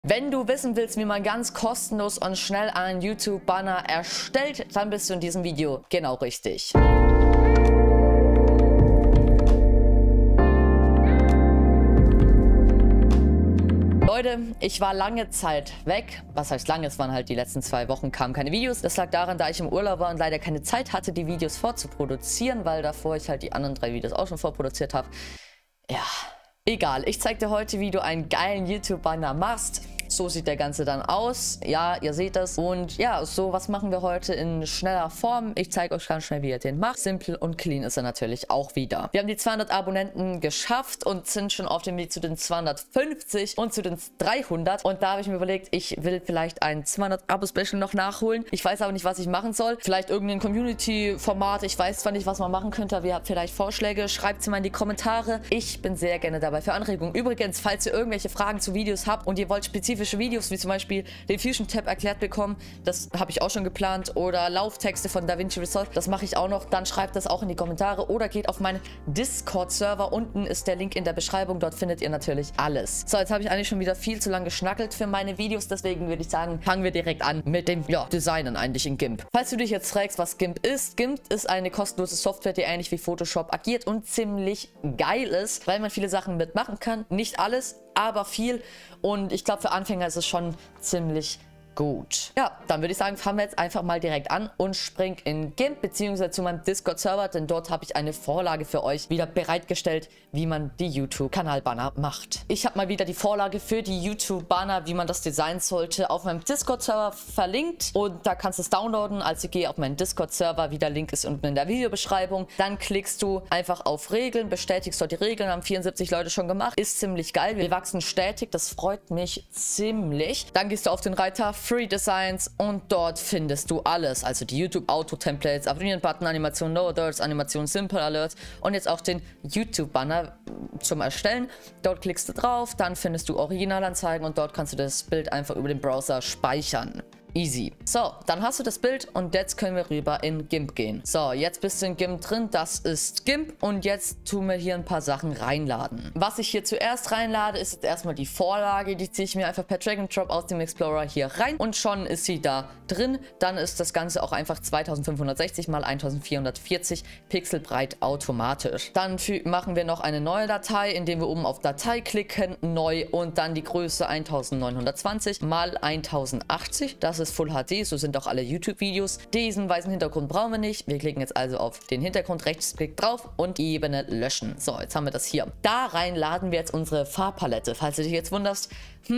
Wenn du wissen willst, wie man ganz kostenlos und schnell einen YouTube-Banner erstellt, dann bist du in diesem Video genau richtig. Leute, ich war lange Zeit weg. Was heißt lange? Es waren halt die letzten 2 Wochen, kamen keine Videos. Das lag daran, da ich im Urlaub war und leider keine Zeit hatte, die Videos vorzuproduzieren, weil davor ich halt die anderen 3 Videos auch schon vorproduziert habe. Ja, egal. Ich zeige dir heute, wie du einen geilen YouTube-Banner machst. So sieht der Ganze dann aus. Ja, ihr seht das. Und ja, so was machen wir heute in schneller Form. Ich zeige euch ganz schnell, wie ihr den macht. Simpel und clean ist er natürlich auch wieder. Wir haben die 200 Abonnenten geschafft und sind schon auf dem Weg zu den 250 und zu den 300. Und da habe ich mir überlegt, ich will vielleicht ein 200 Abo-Special noch nachholen. Ich weiß aber nicht, was ich machen soll. Vielleicht irgendein Community-Format. Ich weiß zwar nicht, was man machen könnte, aber ihr habt vielleicht Vorschläge. Schreibt sie mal in die Kommentare. Ich bin sehr gerne dabei für Anregungen. Übrigens, falls ihr irgendwelche Fragen zu Videos habt und ihr wollt spezifisch Videos, wie zum Beispiel den Fusion Tab erklärt bekommen, das habe ich auch schon geplant, oder Lauftexte von DaVinci Resolve, das mache ich auch noch, dann schreibt das auch in die Kommentare oder geht auf meinen Discord-Server, unten ist der Link in der Beschreibung, dort findet ihr natürlich alles. So, jetzt habe ich eigentlich schon wieder viel zu lange geschnackelt für meine Videos, deswegen würde ich sagen, fangen wir direkt an mit dem, Designen eigentlich in GIMP. Falls du dich jetzt fragst, was GIMP ist eine kostenlose Software, die ähnlich wie Photoshop agiert und ziemlich geil ist, weil man viele Sachen mitmachen kann, nicht alles, aber viel, und ich glaube, für Anfänger ist es schon ziemlich gut. Ja, dann würde ich sagen, fangen wir jetzt einfach mal direkt an und springen in GIMP bzw. zu meinem Discord-Server, denn dort habe ich eine Vorlage für euch wieder bereitgestellt, wie man die YouTube-Kanal-Banner macht. Ich habe mal wieder die Vorlage für die YouTube-Banner, wie man das designen sollte, auf meinem Discord-Server verlinkt, und da kannst du es downloaden. Also geh auf meinen Discord-Server, wie der Link ist unten in der Videobeschreibung. Dann klickst du einfach auf Regeln, bestätigst dort die Regeln, haben 74 Leute schon gemacht. Ist ziemlich geil, wir wachsen stetig, das freut mich ziemlich. Dann gehst du auf den Reiter Free Designs und dort findest du alles, also die YouTube Auto Templates, Abonnieren-Button, Animation No Alerts, Animation Simple Alerts und jetzt auch den YouTube Banner zum Erstellen. Dort klickst du drauf, dann findest du Originalanzeigen und dort kannst du das Bild einfach über den Browser speichern. Easy. So, dann hast du das Bild und jetzt können wir rüber in GIMP gehen. So, jetzt bist du in GIMP drin. Das ist GIMP und jetzt tun wir hier ein paar Sachen reinladen. Was ich hier zuerst reinlade, ist jetzt erstmal die Vorlage. Die ziehe ich mir einfach per Drag and Drop aus dem Explorer hier rein und schon ist sie da drin. Dann ist das Ganze auch einfach 2560 x 1440 Pixel breit automatisch. Dann machen wir noch eine neue Datei, indem wir oben auf Datei klicken, neu, und dann die Größe 1920 x 1080. Das ist Full HD, so sind auch alle YouTube-Videos. Diesen weißen Hintergrund brauchen wir nicht. Wir klicken jetzt also auf den Hintergrund, Rechtsklick drauf und Ebene löschen. So, jetzt haben wir das hier. Da rein laden wir jetzt unsere Farbpalette. Falls du dich jetzt wunderst,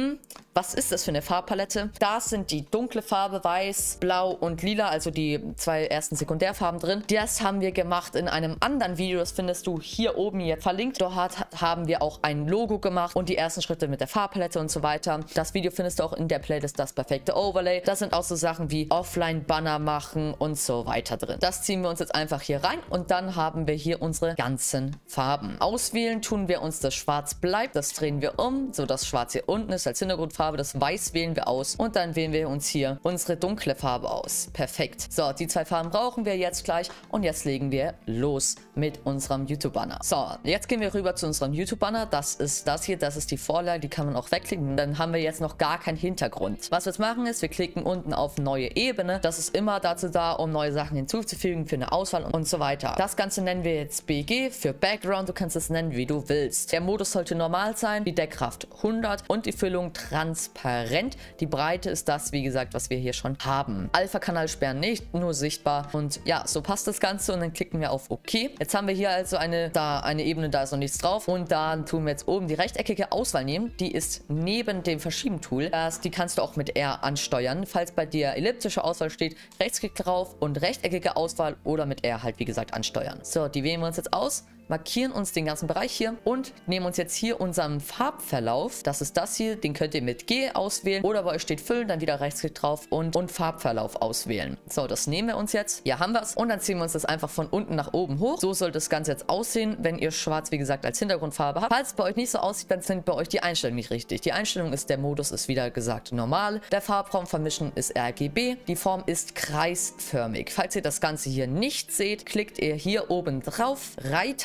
was ist das für eine Farbpalette? Da sind die dunkle Farbe, weiß, blau und lila, also die 2 ersten Sekundärfarben drin. Das haben wir gemacht in einem anderen Video, das findest du hier oben jetzt verlinkt. Dort haben wir auch ein Logo gemacht und die ersten Schritte mit der Farbpalette und so weiter. Das Video findest du auch in der Playlist Das perfekte Overlay. Das sind auch so Sachen wie Offline-Banner machen und so weiter drin. Das ziehen wir uns jetzt einfach hier rein und dann haben wir hier unsere ganzen Farben. Auswählen tun wir uns das Schwarz bleibt, das drehen wir um, so dass Schwarz hier unten ist als Hintergrundfarbe, das Weiß wählen wir aus und dann wählen wir uns hier unsere dunkle Farbe aus. Perfekt. So, die 2 Farben brauchen wir jetzt gleich und jetzt legen wir los mit unserem YouTube-Banner. So, jetzt gehen wir rüber zu unserem YouTube-Banner. Das ist das hier, das ist die Vorlage, die kann man auch wegklicken und dann haben wir jetzt noch gar keinen Hintergrund. Was wir jetzt machen ist, wir klicken unten auf neue Ebene. Das ist immer dazu da, um neue Sachen hinzuzufügen für eine Auswahl und so weiter. Das Ganze nennen wir jetzt BG für Background. Du kannst es nennen, wie du willst. Der Modus sollte normal sein, die Deckkraft 100 und die Füllung transparent. Die Breite ist das, wie gesagt, was wir hier schon haben. Alpha-Kanal sperren nicht, nur sichtbar. Und ja, so passt das Ganze und dann klicken wir auf OK. Jetzt haben wir hier also eine Ebene, da ist noch nichts drauf. Und dann tun wir jetzt oben die rechteckige Auswahl nehmen. Die ist neben dem Verschieben-Tool. Die kannst du auch mit R ansteuern. Falls bei dir elliptische Auswahl steht, Rechtsklick drauf und rechteckige Auswahl oder mit R halt, wie gesagt, ansteuern. So, die wählen wir uns jetzt aus. Markieren uns den ganzen Bereich hier und nehmen uns jetzt hier unseren Farbverlauf. Das ist das hier, den könnt ihr mit G auswählen oder bei euch steht Füllen, dann wieder Rechtsklick drauf und Farbverlauf auswählen. So, das nehmen wir uns jetzt. Hier haben wir es und dann ziehen wir uns das einfach von unten nach oben hoch. So soll das Ganze jetzt aussehen, wenn ihr schwarz, wie gesagt, als Hintergrundfarbe habt. Falls es bei euch nicht so aussieht, dann sind bei euch die Einstellungen nicht richtig. Die Einstellung ist, der Modus ist wieder gesagt normal. Der Farbraum vermischen ist RGB. Die Form ist kreisförmig. Falls ihr das Ganze hier nicht seht, klickt ihr hier oben drauf, Reiter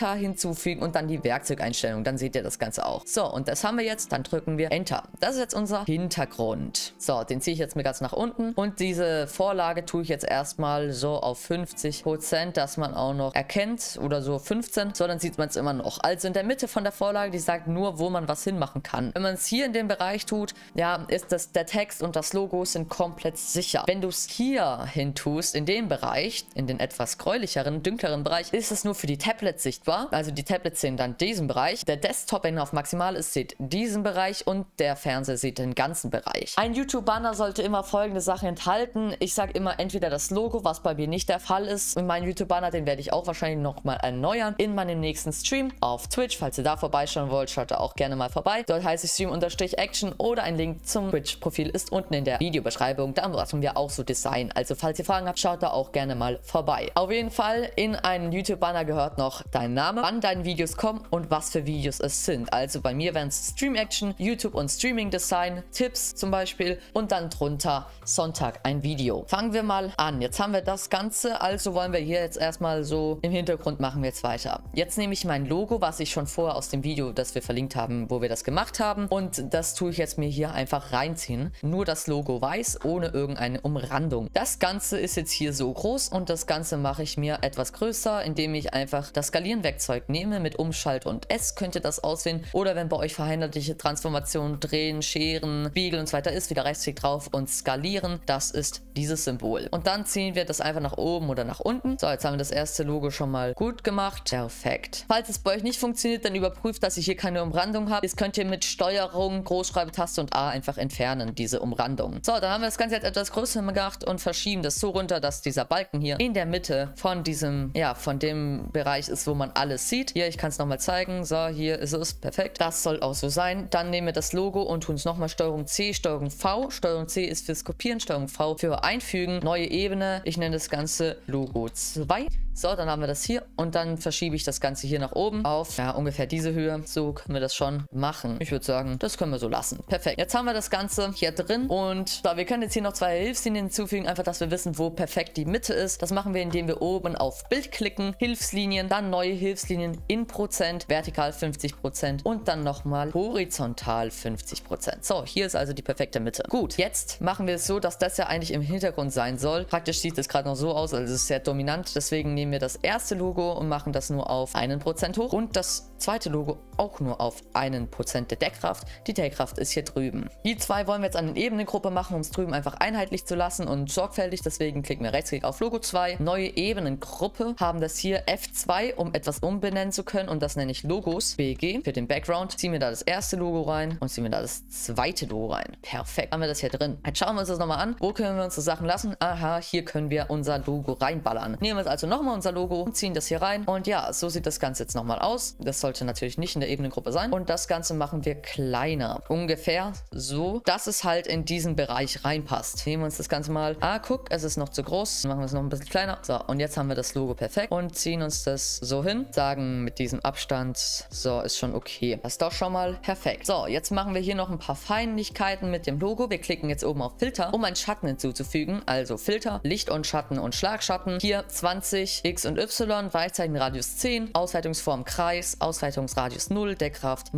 Inventar hinzufügen und dann die Werkzeugeinstellung. Dann seht ihr das Ganze auch. So, und das haben wir jetzt. Dann drücken wir Enter. Das ist jetzt unser Hintergrund. So, den ziehe ich jetzt mir ganz nach unten. Und diese Vorlage tue ich jetzt erstmal so auf 50%, dass man auch noch erkennt. Oder so 15. So, dann sieht man es immer noch. Also in der Mitte von der Vorlage, die sagt nur, wo man was hinmachen kann. Wenn man es hier in dem Bereich tut, ja, ist das der Text und das Logo sind komplett sicher. Wenn du es hier hin tust, in dem Bereich, in den etwas gräulicheren, dünkleren Bereich, ist es nur für die Tablets sichtbar. Also die Tablets sehen dann diesen Bereich. Der Desktop, wenn er auf maximal ist, sieht diesen Bereich und der Fernseher sieht den ganzen Bereich. Ein YouTube-Banner sollte immer folgende Sache enthalten. Ich sage immer entweder das Logo, was bei mir nicht der Fall ist. Und mein YouTube-Banner, den werde ich auch wahrscheinlich nochmal erneuern in meinem nächsten Stream auf Twitch. Falls ihr da vorbeischauen wollt, schaut da auch gerne mal vorbei. Dort heißt es Stream_Action oder ein Link zum Twitch-Profil ist unten in der Videobeschreibung. Da machen wir auch so Design. Also falls ihr Fragen habt, schaut da auch gerne mal vorbei. Auf jeden Fall, in einen YouTube-Banner gehört noch dein Name, wann deine Videos kommen und was für Videos es sind. Also bei mir wären es Stream-Action, YouTube und Streaming-Design, Tipps zum Beispiel und dann drunter Sonntag ein Video. Fangen wir mal an. Jetzt haben wir das Ganze, also wollen wir hier jetzt erstmal so im Hintergrund machen wir jetzt weiter. Jetzt nehme ich mein Logo, was ich schon vorher aus dem Video, das wir verlinkt haben, wo wir das gemacht haben und das tue ich jetzt mir hier einfach reinziehen. Nur das Logo weiß, ohne irgendeine Umrandung. Das Ganze ist jetzt hier so groß und das Ganze mache ich mir etwas größer, indem ich einfach das Skalieren-Werkzeug nehme. Mit Umschalt und S könnte das aussehen. Oder wenn bei euch verheiratetliche Transformation, Drehen, Scheren, Biegel und so weiter ist, wieder Rechtsklick drauf und skalieren. Das ist dieses Symbol. Und dann ziehen wir das einfach nach oben oder nach unten. So, jetzt haben wir das erste Logo schon mal gut gemacht. Perfekt. Falls es bei euch nicht funktioniert, dann überprüft, dass ich hier keine Umrandung habe. Das könnt ihr mit Steuerung, Großschreibtaste und A einfach entfernen, diese Umrandung. So, dann haben wir das Ganze jetzt etwas größer gemacht und verschieben das so runter, dass dieser Balken hier in der Mitte von diesem, ja, von dem Bereich ist, wo man alles sieht. Hier, ich kann es nochmal zeigen. So, hier ist es. Perfekt. Das soll auch so sein. Dann nehmen wir das Logo und tun es nochmal Steuerung C, Steuerung V. Steuerung C ist fürs Kopieren, Steuerung V für Einfügen. Neue Ebene. Ich nenne das Ganze Logo 2. So, dann haben wir das hier und dann verschiebe ich das Ganze hier nach oben auf, ja, ungefähr diese Höhe. So können wir das schon machen. Ich würde sagen, das können wir so lassen. Perfekt. Jetzt haben wir das Ganze hier drin und so, wir können jetzt hier noch zwei Hilfslinien hinzufügen, einfach, dass wir wissen, wo perfekt die Mitte ist. Das machen wir, indem wir oben auf Bild klicken, Hilfslinien, dann neue Hilfslinien in Prozent, vertikal 50% und dann nochmal horizontal 50%. So, hier ist also die perfekte Mitte. Gut, jetzt machen wir es so, dass das ja eigentlich im Hintergrund sein soll. Praktisch sieht es gerade noch so aus, also es ist sehr dominant, deswegen nehmen wir das erste Logo und machen das nur auf 1% hoch und das zweite Logo auch nur auf 1% der Deckkraft. Die Deckkraft ist hier drüben. Die zwei wollen wir jetzt an den Ebenengruppe machen, um es drüben einfach einheitlich zu lassen und sorgfältig. Deswegen klicken wir rechtsklick auf Logo 2. Neue Ebenengruppe, haben das hier F2, um etwas umbenennen zu können und das nenne ich Logos BG für den Background. Ziehen wir da das erste Logo rein und ziehen wir da das zweite Logo rein. Perfekt, haben wir das hier drin. Jetzt schauen wir uns das nochmal an. Wo können wir uns so Sachen lassen? Aha, hier können wir unser Logo reinballern. Nehmen wir jetzt also nochmal unser Logo und ziehen das hier rein. Und ja, so sieht das Ganze jetzt nochmal aus. Das sollte natürlich nicht in der Ebenengruppe sein. Und das Ganze machen wir kleiner. Ungefähr so, dass es halt in diesen Bereich reinpasst. Nehmen wir uns das Ganze mal. Ah, guck, es ist noch zu groß. Dann machen wir es noch ein bisschen kleiner. So, und jetzt haben wir das Logo perfekt. Und ziehen uns das so hin. Sagen mit diesem Abstand, so, ist schon okay. Das ist doch schon mal perfekt. So, jetzt machen wir hier noch ein paar Feinigkeiten mit dem Logo. Wir klicken jetzt oben auf Filter, um einen Schatten hinzuzufügen. Also Filter, Licht und Schatten und Schlagschatten. Hier 20, X und Y, Weichzeichenradius 10, Ausweitungsform Kreis, Ausweitungsradius 0, Deckkraft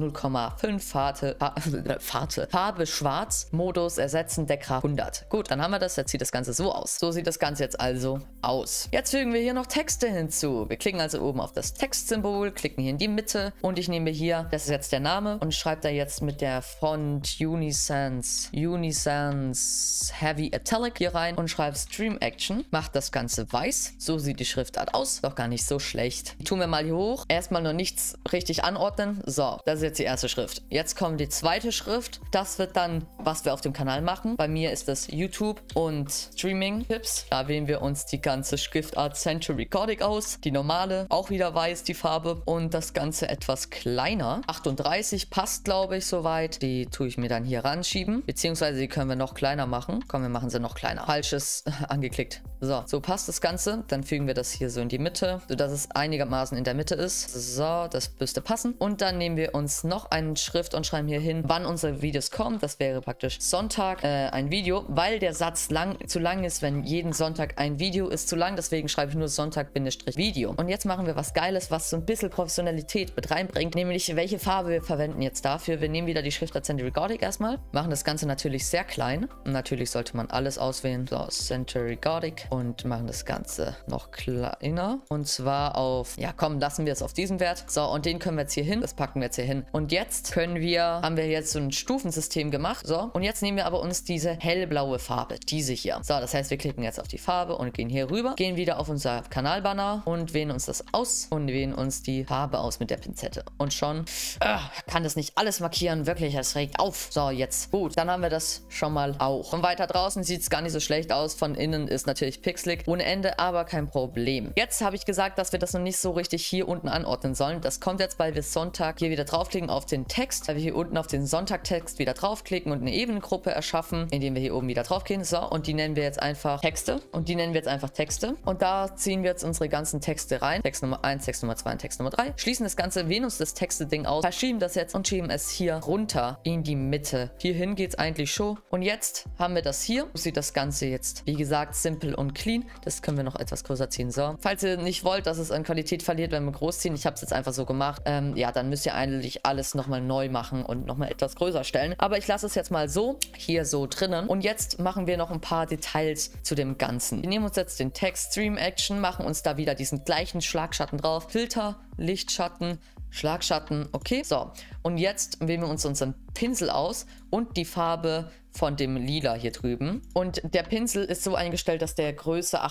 0,5, Farbe schwarz, Modus ersetzen, Deckkraft 100. Gut, dann haben wir das. Jetzt sieht das Ganze so aus. So sieht das Ganze jetzt also aus. Jetzt fügen wir hier noch Texte hinzu. Wir klicken also oben auf das Textsymbol, klicken hier in die Mitte und ich nehme hier, das ist jetzt der Name und schreibe da jetzt mit der Font Unisans Heavy Italic hier rein und schreibe Stream Action. Macht das Ganze weiß. So sieht die Schriftart aus. Doch gar nicht so schlecht. Die tun wir mal hier hoch. Erstmal noch nichts richtig anordnen. So, das ist jetzt die erste Schrift. Jetzt kommt die zweite Schrift. Das wird dann, was wir auf dem Kanal machen. Bei mir ist das YouTube und Streaming-Tipps. Da wählen wir uns die ganze Schriftart Century Codic aus. Die normale, auch wieder weiß, die Farbe. Und das Ganze etwas kleiner. 38 passt, glaube ich, soweit. Die tue ich mir dann hier ranschieben. Beziehungsweise die können wir noch kleiner machen. Komm, wir machen sie noch kleiner. Falsches angeklickt. So passt das Ganze. Dann fügen wir das hier so in die Mitte, sodass es einigermaßen in der Mitte ist. So, das müsste passen. Und dann nehmen wir uns noch einen Schrift und schreiben hier hin, wann unsere Videos kommen. Das wäre praktisch Sonntag ein Video, weil der Satz zu lang ist, wenn jeden Sonntag ein Video ist zu lang. Deswegen schreibe ich nur Sonntag-Video. Und jetzt machen wir was Geiles, was so ein bisschen Professionalität mit reinbringt, nämlich welche Farbe wir verwenden jetzt dafür. Wir nehmen wieder die Schriftart Century Gothic erstmal, machen das Ganze natürlich sehr klein. Und natürlich sollte man alles auswählen. So, Century Gothic und machen das Ganze noch kleiner. Und zwar auf, ja komm, lassen wir es auf diesen Wert. So, und den können wir jetzt hier hin. Das packen wir jetzt hier hin. Und jetzt haben wir jetzt so ein Stufensystem gemacht. So, und jetzt nehmen wir aber uns diese hellblaue Farbe, diese hier. So, das heißt, wir klicken jetzt auf die Farbe und gehen hier rüber, gehen wieder auf unser Kanalbanner und wählen uns das aus und wählen uns die Farbe aus mit der Pinzette. Und schon kann das nicht alles markieren. Wirklich, es regt auf. So, jetzt. Gut, dann haben wir das schon mal auch. Von weiter draußen sieht es gar nicht so schlecht aus. Von innen ist natürlich pixelig ohne Ende, aber kein Problem. Jetzt habe ich gesagt, dass wir das noch nicht so richtig hier unten anordnen sollen. Das kommt jetzt, weil wir Sonntag hier wieder draufklicken auf den Text, weil wir hier unten auf den Sonntag-Text wieder draufklicken und eine Ebenengruppe erschaffen, indem wir hier oben wieder draufgehen. So, und die nennen wir jetzt einfach Texte. Und die nennen wir jetzt einfach Texte. Und da ziehen wir jetzt unsere ganzen Texte rein. Text Nummer 1, Text Nummer 2 und Text Nummer 3. Schließen das Ganze, wählen uns das Texte-Ding aus, verschieben das jetzt und schieben es hier runter in die Mitte. Hierhin geht es eigentlich schon. Und jetzt haben wir das hier. So sieht das Ganze jetzt, wie gesagt, simpel und clean. Das können wir noch etwas größer ziehen. So, falls ihr nicht wollt, dass es an Qualität verliert, wenn wir groß ziehen, ich habe es jetzt einfach so gemacht, ja, dann müsst ihr eigentlich alles nochmal neu machen und nochmal etwas größer stellen. Aber ich lasse es jetzt mal so, hier so drinnen. Und jetzt machen wir noch ein paar Details zu dem Ganzen. Wir nehmen uns jetzt den Text Stream Action, machen uns da wieder diesen gleichen Schlagschatten drauf. Filter, Lichtschatten, Schlagschatten, okay. So, und jetzt wählen wir uns unseren Pinsel aus und die Farbe von dem Lila hier drüben. Und der Pinsel ist so eingestellt, dass der Größe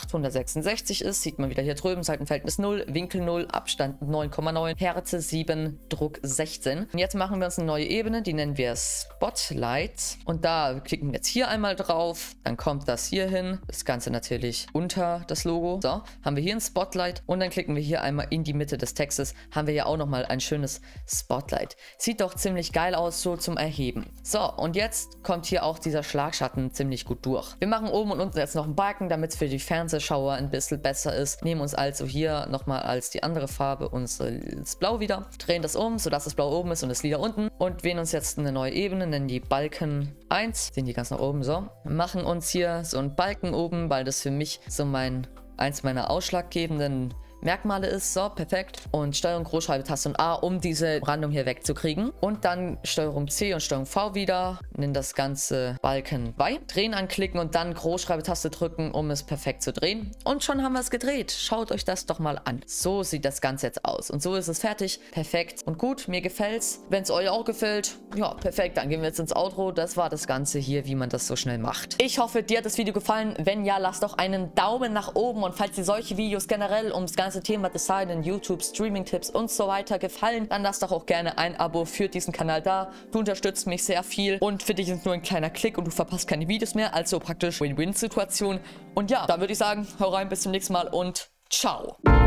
866 ist. Sieht man wieder hier drüben. Seitenverhältnis 0, Winkel 0, Abstand 9,9, Herze 7, Druck 16. Und jetzt machen wir uns eine neue Ebene, die nennen wir Spotlight. Und da klicken wir jetzt hier einmal drauf. Dann kommt das hier hin. Das Ganze natürlich unter das Logo. So, haben wir hier ein Spotlight. Und dann klicken wir hier einmal in die Mitte des Textes. Haben wir ja auch nochmal ein schönes Spotlight. Sieht doch ziemlich geil aus, so zum Erheben. So, und jetzt kommt hier auch dieser Schlagschatten ziemlich gut durch. Wir machen oben und unten jetzt noch einen Balken, damit es für die Fernsehschauer ein bisschen besser ist. Nehmen uns also hier nochmal als die andere Farbe das Blau wieder. Drehen das um, sodass das Blau oben ist und das Lila unten. Und wählen uns jetzt eine neue Ebene, nennen die Balken 1. Sehen die ganz nach oben so. Machen uns hier so einen Balken oben, weil das für mich so eins meiner ausschlaggebenden Merkmale ist. So, perfekt. Und Steuerung Großschreibetaste und A, um diese Randung hier wegzukriegen. Und dann Steuerung C und Steuerung V wieder. Nennen das Ganze Balken 2. Drehen anklicken und dann Großschreibetaste drücken, um es perfekt zu drehen. Und schon haben wir es gedreht. Schaut euch das doch mal an. So sieht das Ganze jetzt aus. Und so ist es fertig. Perfekt und gut. Mir gefällt's. Wenn es euch auch gefällt, ja, perfekt. Dann gehen wir jetzt ins Outro. Das war das Ganze hier, wie man das so schnell macht. Ich hoffe, dir hat das Video gefallen. Wenn ja, lasst doch einen Daumen nach oben. Und falls dir solche Videos generell ums ganze Thema Design, YouTube, Streaming-Tipps und so weiter gefallen, dann lass doch auch gerne ein Abo für diesen Kanal da. Du unterstützt mich sehr viel und für dich ist nur ein kleiner Klick und du verpasst keine Videos mehr, also praktisch Win-Win-Situation. Und ja, dann würde ich sagen, hau rein, bis zum nächsten Mal und ciao.